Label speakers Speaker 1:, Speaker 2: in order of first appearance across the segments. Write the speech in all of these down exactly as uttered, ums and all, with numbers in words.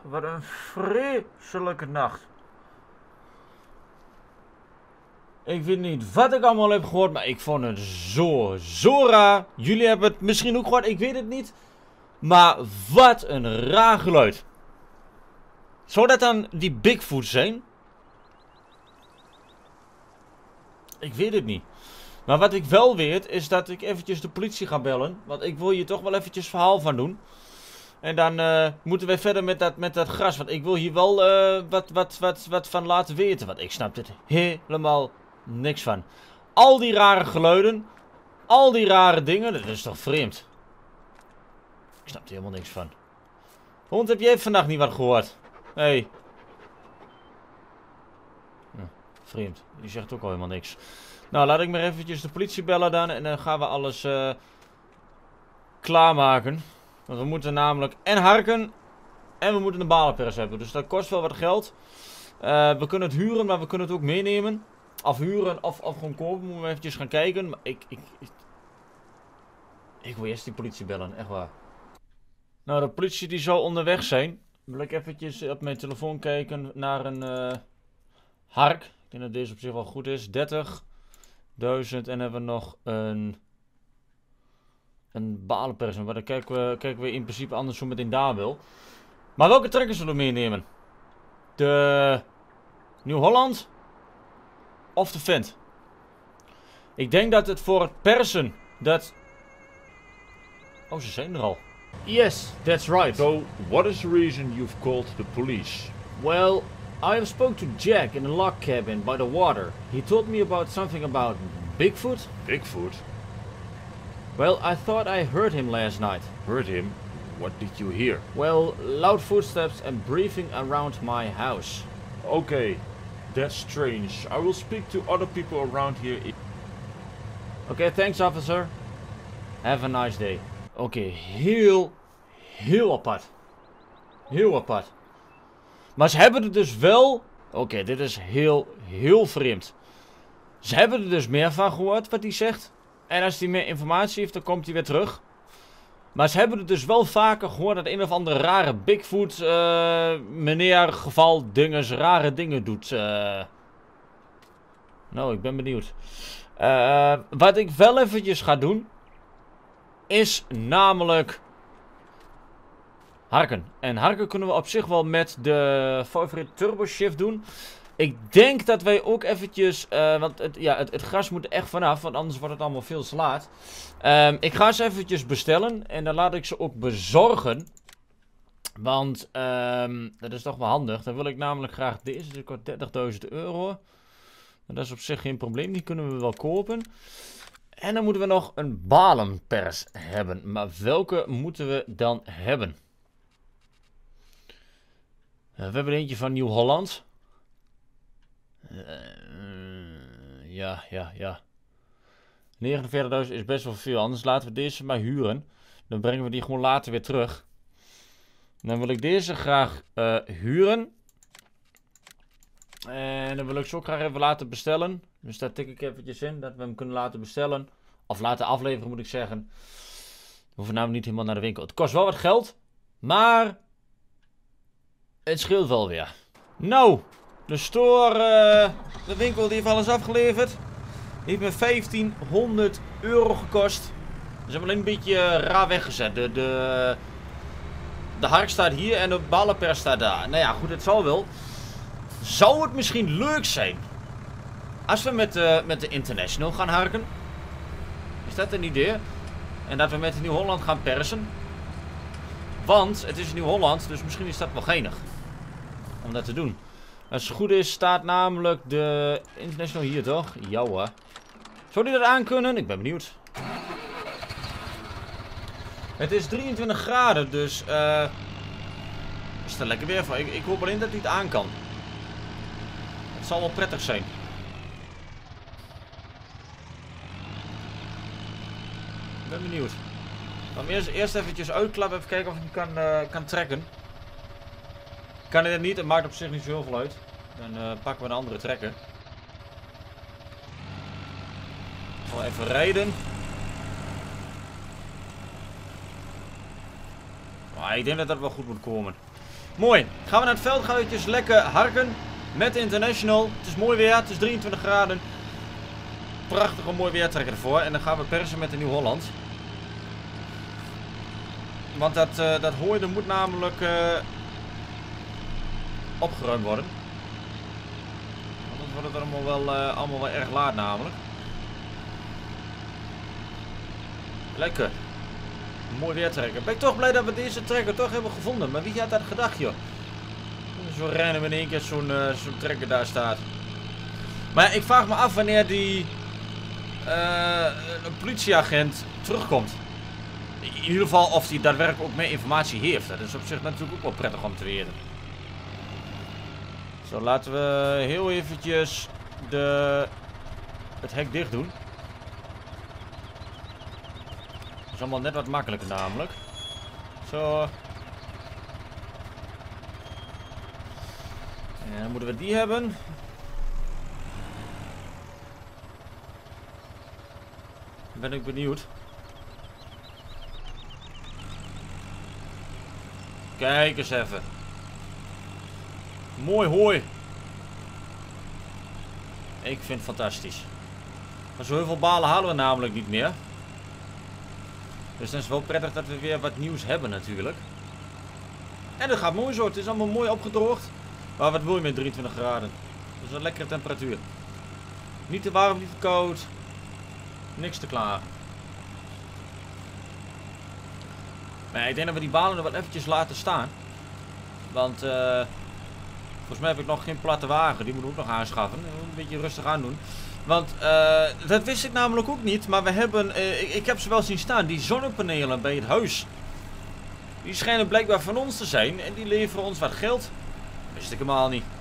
Speaker 1: Wat een vreselijke nacht. Ik weet niet wat ik allemaal heb gehoord, maar ik vond het zo, zo raar. Jullie hebben het misschien ook gehoord, ik weet het niet. Maar wat een raar geluid. Zou dat dan die Bigfoot zijn? Ik weet het niet. Maar wat ik wel weet, is dat ik eventjes de politie ga bellen. Want ik wil hier toch wel eventjes verhaal van doen. En dan uh, moeten we verder met dat, met dat gras. Want ik wil hier wel uh, wat, wat, wat, wat van laten weten. Want ik snap er helemaal niks van. Al die rare geluiden. Al die rare dingen. Dat is toch vreemd. Ik snap er helemaal niks van. Hond, heb jij vandaag niet wat gehoord? Hé. Hey. Hm, vreemd. Die zegt ook al helemaal niks. Nou, laat ik maar eventjes de politie bellen dan. En dan gaan we alles uh, klaarmaken. Want we moeten namelijk en harken. En we moeten een balenpers hebben. Dus dat kost wel wat geld. Uh, we kunnen het huren, maar we kunnen het ook meenemen. Of huren of, of gewoon kopen. Moeten we eventjes gaan kijken. Maar ik, ik, ik... Ik wil eerst die politie bellen. Echt waar. Nou, de politie die zou onderweg zijn. Wil ik eventjes op mijn telefoon kijken naar een uh, hark. Ik denk dat deze op zich wel goed is. dertigduizend. En hebben we nog een... Een balenpers. Maar dan kijken we, kijken we in principe anders zo meteen daar wel. Maar welke trekkers zullen we meenemen? De... Nieuw-Holland? Of de Fendt? Ik denk dat het voor het persen... Dat... Oh, ze zijn er al. Yes, that's right.
Speaker 2: So, what is the reason you've called the police?
Speaker 1: Well, I have spoke to Jack in the log cabin by the water. He told me about something about Bigfoot.
Speaker 2: Bigfoot?
Speaker 1: Well, I thought I heard him last night.
Speaker 2: Heard him? What did you hear?
Speaker 1: Well, loud footsteps and breathing around my house.
Speaker 2: Okay, that's strange. I will speak to other people around here.
Speaker 1: Okay, thanks officer. Have a nice day. Oké, okay, heel, heel apart. Heel apart. Maar ze hebben er dus wel... Oké, okay, dit is heel, heel vreemd. Ze hebben er dus meer van gehoord, wat hij zegt. En als hij meer informatie heeft, dan komt hij weer terug. Maar ze hebben er dus wel vaker gehoord dat een of andere rare Bigfoot... Uh, meneer geval dinges, rare dingen doet. Uh... Nou, ik ben benieuwd. Uh, wat ik wel eventjes ga doen... Is namelijk harken. En harken kunnen we op zich wel met de favoriete turbo shift doen. Ik denk dat wij ook eventjes... Uh, want het, ja, het, het gras moet er echt vanaf. Want anders wordt het allemaal veel te laat. Um, ik ga ze eventjes bestellen. En dan laat ik ze ook bezorgen. Want um, dat is toch wel handig. Dan wil ik namelijk graag deze. Dit kost dertigduizend euro. En dat is op zich geen probleem. Die kunnen we wel kopen. En dan moeten we nog een balenpers hebben. Maar welke moeten we dan hebben? Uh, we hebben eentje van Nieuw-Holland. Uh, ja, ja, ja. negenenveertigduizend is best wel veel. Anders laten we deze maar huren. Dan brengen we die gewoon later weer terug. Dan wil ik deze graag uh, huren. En dan wil ik ze ook graag even laten bestellen. Dus daar tik ik eventjes in. Dat we hem kunnen laten bestellen. Of laten afleveren moet ik zeggen. We hoeven namelijk niet helemaal naar de winkel. Het kost wel wat geld. Maar... Het scheelt wel weer. Nou. De store... Uh, de winkel die heeft alles afgeleverd. Die heeft me vijftienhonderd euro gekost. Ze hebben alleen een beetje uh, raar weggezet. De... de De hark staat hier en de ballenpers staat daar. Nou ja, goed, het zal wel. Zou het misschien leuk zijn als we met, uh, met de International gaan harken? Is dat een idee? En dat we met de Nieuw-Holland gaan persen? Want het is Nieuw-Holland, dus misschien is dat wel geinig om dat te doen. Als het goed is, staat namelijk de International hier toch? Ja hoor. Zou die dat aankunnen? Ik ben benieuwd. Het is drieëntwintig graden, dus uh, is er lekker weer voor. Ik, ik hoop alleen dat hij het aan kan. Het zal wel prettig zijn. Ik ben benieuwd. Dan eerst, eerst eventjes uitklappen, even kijken of ik hem kan, uh, kan trekken. Kan hij dat niet, het maakt op zich niet zo heel veel uit. Dan uh, pakken we een andere trekker. Wel even rijden. Maar ik denk dat dat wel goed moet komen. Mooi. Gaan we naar het veld, gaan we eventjes lekker harken met de International. Het is mooi weer, het is drieëntwintig graden. Prachtig om mooi weer trekken ervoor. En dan gaan we persen met de Nieuw-Holland. Want dat, uh, dat hooi, dat moet namelijk uh, opgeruimd worden. Anders wordt het allemaal wel, uh, allemaal wel erg laat namelijk. Lekker. Mooi weer trekken. Ben ik toch blij dat we deze trekker toch hebben gevonden. Maar wie had dat gedacht, joh? Zo rennen we in één keer zo'n uh, zo'n trekker daar staat. Maar ik vraag me af wanneer die uh, een politieagent terugkomt. In ieder geval of hij daadwerkelijk ook meer informatie heeft. Dat is op zich natuurlijk ook wel prettig om te weten. Zo, laten we heel eventjes de, het hek dicht doen. Dat is allemaal net wat makkelijker namelijk. Zo. En dan moeten we die hebben. Ben ik benieuwd. Kijk eens even. Mooi hooi. Ik vind het fantastisch. Maar zo heel veel balen halen we namelijk niet meer. Dus dan is het wel prettig dat we weer wat nieuws hebben natuurlijk. En dat gaat mooi zo. Het is allemaal mooi opgedroogd. Maar wat wil je met drieëntwintig graden? Dat is een lekkere temperatuur. Niet te warm, niet te koud. Niks te klaar. Maar ik denk dat we die balen er wat eventjes laten staan. Want uh, volgens mij heb ik nog geen platte wagen. Die moeten we ook nog aanschaffen. Een beetje rustig aan doen. Want uh, dat wist ik namelijk ook niet. Maar we hebben, uh, ik, ik heb ze wel zien staan. Die zonnepanelen bij het huis. Die schijnen blijkbaar van ons te zijn. En die leveren ons wat geld. Wist ik helemaal niet.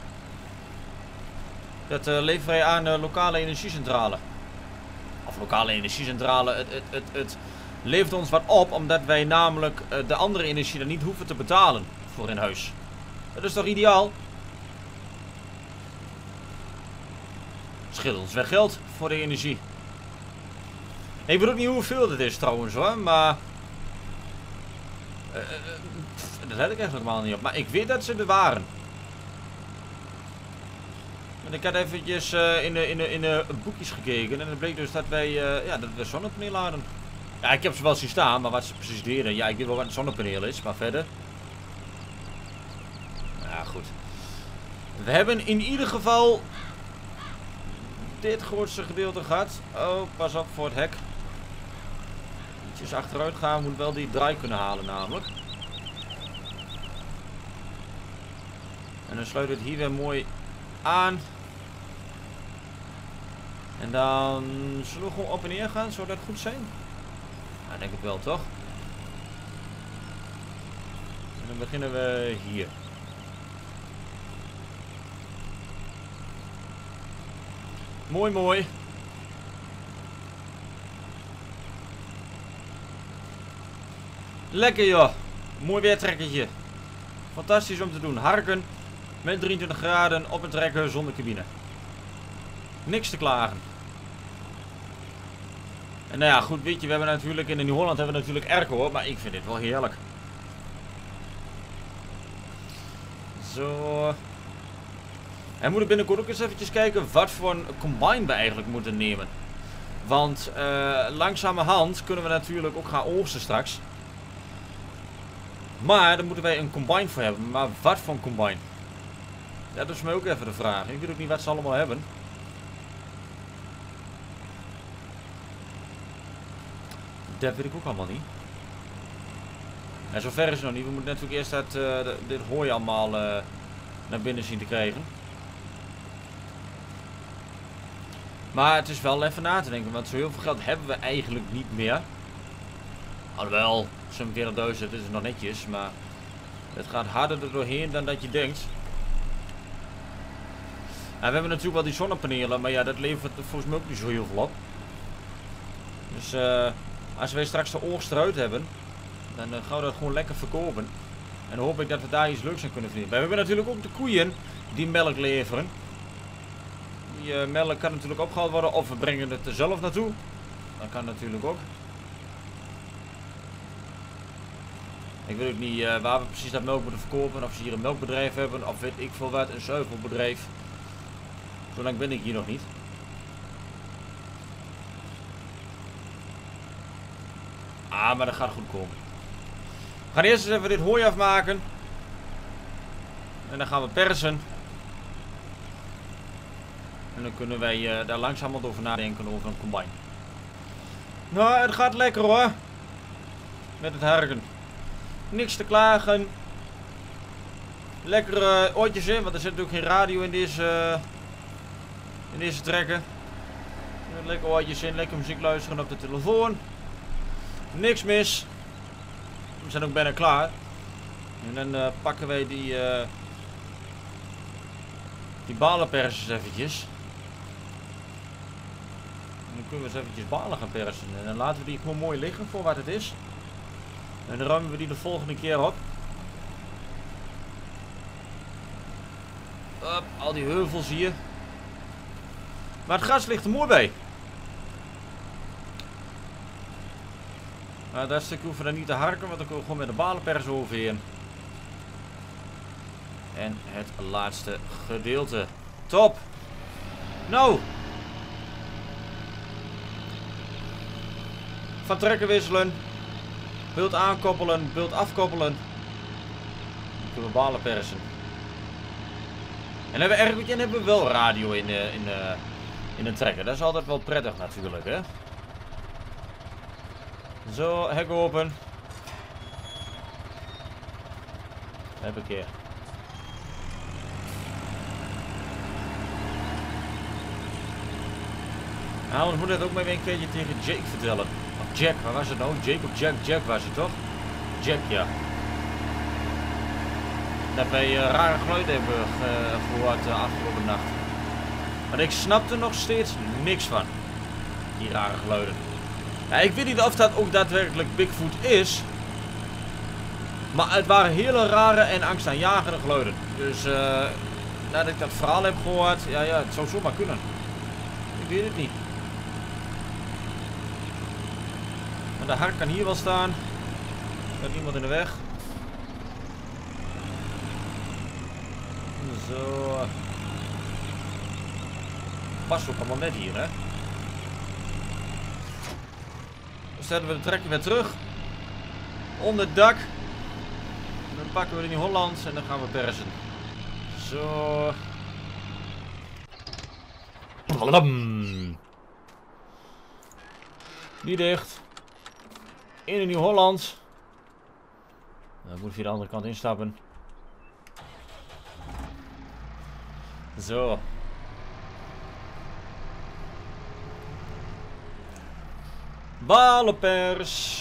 Speaker 1: Dat uh, leveren wij aan uh, lokale energiecentrale. Of lokale energiecentrale. Het, het, het, het levert ons wat op. Omdat wij namelijk uh, de andere energie dan niet hoeven te betalen. Voor in huis. Dat is toch ideaal? Scheelt ons weer geld voor de energie. Ik weet ook niet hoeveel het is trouwens hoor. Maar uh, uh, pff, dat heb ik echt helemaal niet op. Maar ik weet dat ze er waren. En ik had eventjes uh, in, de, in, de, in de boekjes gekeken. En het bleek dus dat wij uh, ja, dat we zonnepanelen hadden. Ja, ik heb ze wel zien staan. Maar wat ze precies deden. Ja, ik weet wel wat een zonnepaneel is. Maar verder. Ja, goed. We hebben in ieder geval dit grootste gedeelte gehad. Oh, pas op voor het hek. Ietsjes achteruit gaan. We moeten wel die draai kunnen halen namelijk. En dan sluit het hier weer mooi aan. En dan zullen we gewoon op en neer gaan. Zou dat goed zijn? Ja, denk ik wel toch? En dan beginnen we hier. Mooi, mooi. Lekker joh. Mooi weertrekkertje. Fantastisch om te doen. Harken met drieëntwintig graden op een trekker zonder cabine. Niks te klagen. En nou ja, goed, weet je, we hebben natuurlijk in de Nieuw-Holland hebben we natuurlijk airco, maar ik vind dit wel heerlijk. Zo. En moet ik binnenkort ook eens eventjes kijken wat voor een combine we eigenlijk moeten nemen. Want uh, langzamerhand kunnen we natuurlijk ook gaan oogsten straks. Maar daar moeten wij een combine voor hebben. Maar wat voor een combine? Ja, dat is mij ook even de vraag. Ik weet ook niet wat ze allemaal hebben. Dat weet ik ook allemaal niet. En zover is het nog niet. We moeten natuurlijk eerst dat, uh, dit hooi allemaal uh, naar binnen zien te krijgen. Maar het is wel even na te denken. Want zo heel veel geld hebben we eigenlijk niet meer. Alhoewel, zevenenveertigduizend is nog netjes. Maar het gaat harder er doorheen dan dat je denkt. En we hebben natuurlijk wel die zonnepanelen. Maar ja, dat levert volgens mij ook niet zo heel veel op. Dus uh, als wij straks de oogst eruit hebben. Dan uh, gaan we dat gewoon lekker verkopen. En dan hoop ik dat we daar iets leuks aan kunnen verdienen. We hebben natuurlijk ook de koeien die melk leveren. Die uh, melk kan natuurlijk opgehaald worden. Of we brengen het er zelf naartoe. Dat kan natuurlijk ook. Ik weet ook niet uh, waar we precies dat melk moeten verkopen. Of ze hier een melkbedrijf hebben. Of weet ik veel wat. Een zuivelbedrijf. Zo lang ben ik hier nog niet. Ah, maar dat gaat goed komen. We gaan eerst eens even dit hooi afmaken. En dan gaan we persen. En dan kunnen wij uh, daar langzamerhand over nadenken over een combine. Nou, het gaat lekker hoor. Met het harken. Niks te klagen. Lekkere oortjes in, want er zit natuurlijk geen radio in deze, uh, in deze trekken. Lekker oortjes in, lekker muziek luisteren op de telefoon. Niks mis. We zijn ook bijna klaar. En dan uh, pakken wij die, uh, die balenpersers eventjes. En dan kunnen we eens eventjes balen gaan persen. En dan laten we die gewoon mooi liggen voor wat het is. En dan ruimen we die de volgende keer op. Up, al die heuvels hier. Maar het gras ligt er mooi bij. Nou, dat stuk hoeven we dan niet te harken, want dan kunnen we gewoon met de balenpers overheen. En het laatste gedeelte. Top! Nou! Van trekken wisselen. Bult aankoppelen, bult afkoppelen. Dan kunnen we balen persen. En hebben we, erg, en hebben we wel radio in de, in, de, in de trekker. Dat is altijd wel prettig natuurlijk, hè. Zo, hek open. Heb ik hier. Nou, dan moet het ook maar weer een keertje tegen Jake vertellen. Of Jack, waar was het nou? Jake of Jack? Jack was het toch? Jack, ja. Dat wij uh, rare geluiden hebben uh, gehoord de uh, afgelopen nacht. Maar ik snap er nog steeds niks van. Die rare geluiden. Ja, ik weet niet of dat ook daadwerkelijk Bigfoot is. Maar het waren hele rare en angstaanjagende geluiden. Dus uh, nadat ik dat verhaal heb gehoord, ja, ja, het zou zomaar kunnen. Ik weet het niet. Maar de hark kan hier wel staan. Er staat niemand in de weg. Zo. Past ook allemaal net hier, hè. Dan zetten we de trekker weer terug. Onder het dak. Dan pakken we de New Hollands en dan gaan we persen. Zo. Die dicht. In de New Hollands. Dan moet via de andere kant instappen. Zo. Balenpers.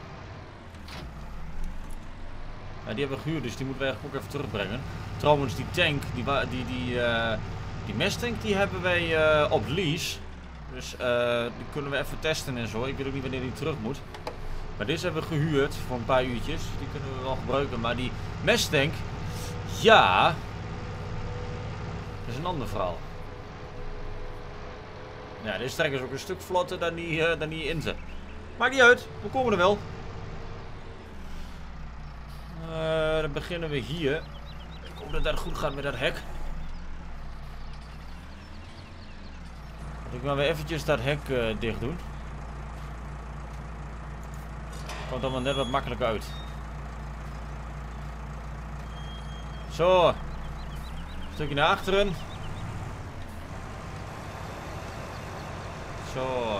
Speaker 1: Ja, die hebben we gehuurd, dus die moeten wij ook even terugbrengen. Trouwens, die tank, die, die, die, uh, die mestank, die hebben wij uh, op lease. Dus uh, die kunnen we even testen en zo. Ik weet ook niet wanneer die terug moet. Maar deze hebben we gehuurd voor een paar uurtjes. Die kunnen we wel gebruiken. Maar die mestank, ja, dat is een ander verhaal. Ja, deze trekker is ook een stuk vlotter dan die, uh, dan die Inter. Maakt niet uit, we komen er wel. Uh, dan beginnen we hier. Ik hoop dat dat goed gaat met dat hek. Ik ga weer eventjes dat hek uh, dicht doen. Komt allemaal net wat makkelijker uit. Zo. Een stukje naar achteren. Zo.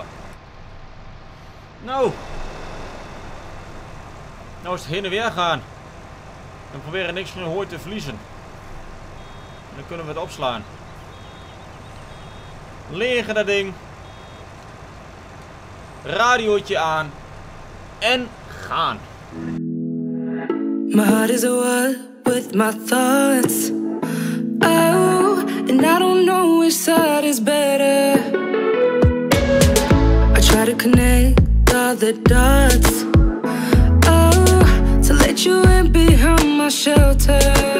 Speaker 1: Nou. Nou is het heen en weer gaan. We proberen niks van de hooi te verliezen. En dan kunnen we het opslaan. Liggen dat ding. Radiootje aan. En gaan.
Speaker 3: My heart is a war with my thoughts. Oh, and I don't know which side is better. I try to connect all the dots. Oh, to let you in behind my shelter.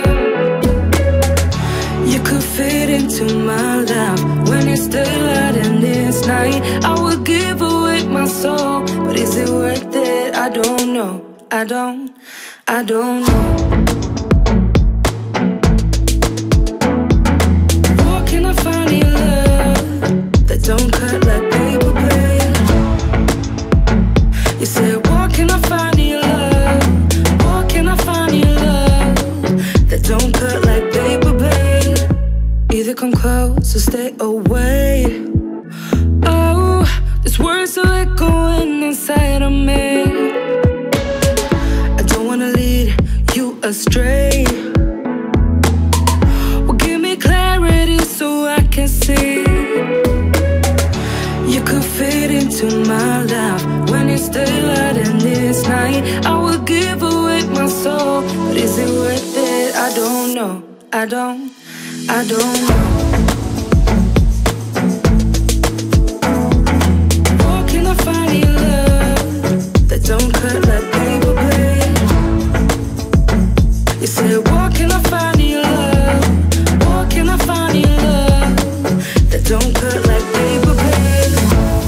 Speaker 3: You could fit into my life when it's still out in this night. I would give away my soul, but is it worth it? I don't know. I don't, I don't know. Where can I find your love that don't cut like paper blade? You said, where can I find your love? Where can I find your love that don't cut like paper blade? Either come close or stay away. Oh, these words are echoing inside of me. I don't wanna lead you astray. Well, give me clarity so I can see. You could fit into my life when it's daylight and it's night. I would give away my soul, but is it worth it? I don't know. I don't, I don't know. Where can I find your love that don't cut like paper blade? You said, where can I find your love? Where can I find your love that don't cut like paper blade?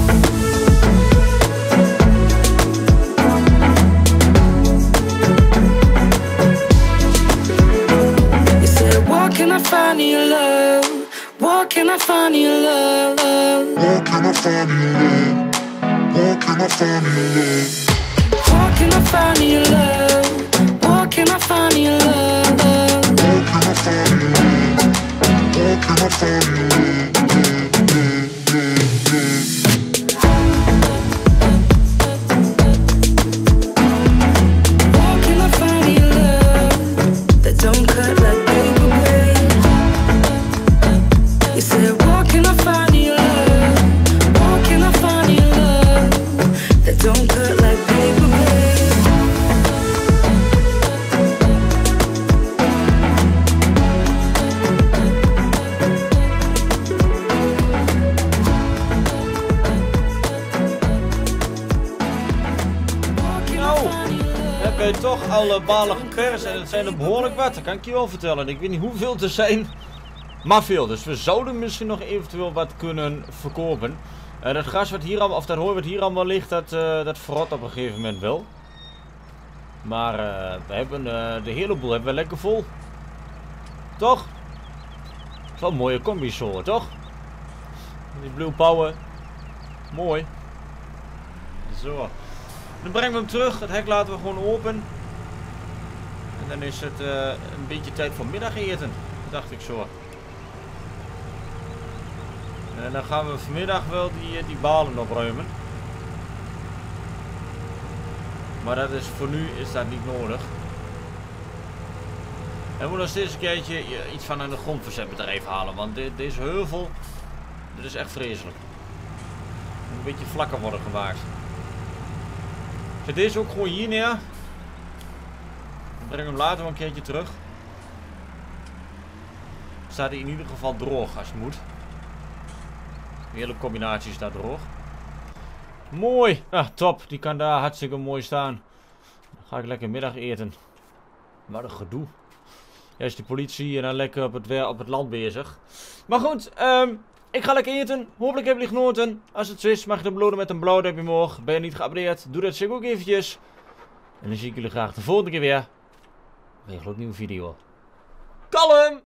Speaker 3: You said, where can I find your love? Where can I find your love?
Speaker 4: Where can I find your love? Where can I find your love?
Speaker 3: Where can I find your love? Where can I find your love?
Speaker 4: Where can I find your love? Where can I find your love?
Speaker 3: Where can I find your love that don't cut like paper blade? You said, where can I find your love? Where can I find your love that don't cut like paper blade?
Speaker 1: Nou, heb je toch alle balen geperst en het zijn er behoorlijk wat, dat kan ik je wel vertellen. Ik weet niet hoeveel er zijn, maar veel. Dus we zouden misschien nog eventueel wat kunnen verkopen. Uh, dat gas wat hier allemaal, of dat hooi wat hier allemaal ligt, dat, uh, dat verrot op een gegeven moment wel. Maar uh, we hebben uh, de hele boel hebben we lekker vol. Toch? Het is wel een mooie combi zo, toch? Die Blue Power. Mooi. Zo. Dan brengen we hem terug. Het hek laten we gewoon open. En dan is het uh, een beetje tijd voor middageten. Dacht ik zo. En dan gaan we vanmiddag wel die, die balen opruimen. Maar dat is, voor nu is dat niet nodig. En we moeten nog steeds een keertje iets van aan de grondverzetbedrijf halen. Want de, deze heuvel, dit is echt vreselijk. Moet een beetje vlakker worden gemaakt. Zet deze ook gewoon hier neer. Dan breng hem later wel een keertje terug. Staat hij in ieder geval droog als het moet. De hele combinatie staat droog. Mooi. Ah, top. Die kan daar hartstikke mooi staan. Dan ga ik lekker middag eten. Wat een gedoe. Eerst de politie en dan lekker op het, op het land bezig. Maar goed, um, ik ga lekker eten. Hopelijk hebben jullie genoten. Als het zo is, mag je dan belonen met een blauw duimpje omhoog. Ben je niet geabonneerd? Doe dat zeker ook eventjes. En dan zie ik jullie graag de volgende keer weer. Bij een gloednieuwe video. Kalm!